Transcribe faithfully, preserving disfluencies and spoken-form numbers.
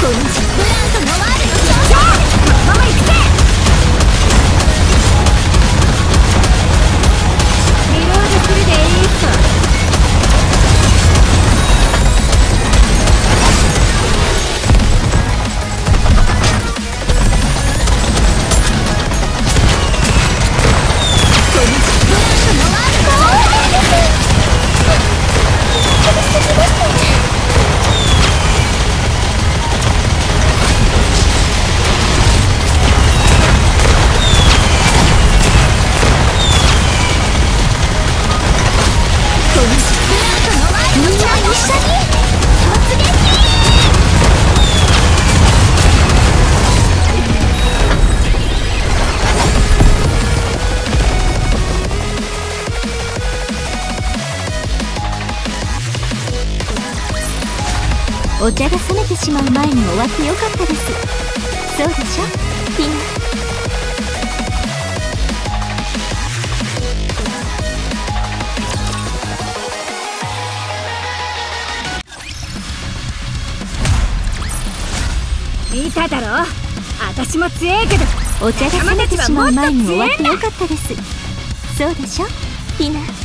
お茶が冷めてしまう前に終わってよかったです。そうでしょティナ。 見ただろ、私も強えけどお茶が冷めてしまう前に終わってよかったです。そうでしょティナ。